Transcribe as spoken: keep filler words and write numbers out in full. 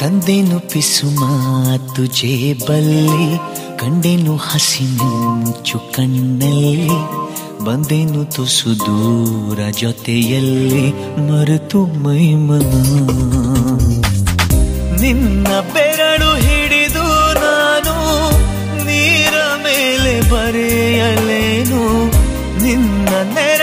ತಂದೆನು ಪಿಸು ಮಾತು ಜೇಬಲ್ಲಿ, ಕಂಡೆನು ಹಸಿ ಮಿಂಚು ಕಣ್ಣಲ್ಲಿ, ಬಂದೆನು ತುಸು ದೂರ ಜೊತೆಯಲ್ಲಿ, ಮರೆತು ಮೈಮನ. ನಿನ್ನ ಬೆರಳು ಹಿಡಿದು ನಾನು ನೀರ ಮೇಲೆ ಬರೆಯಲೇನು, ನಿನ್ನ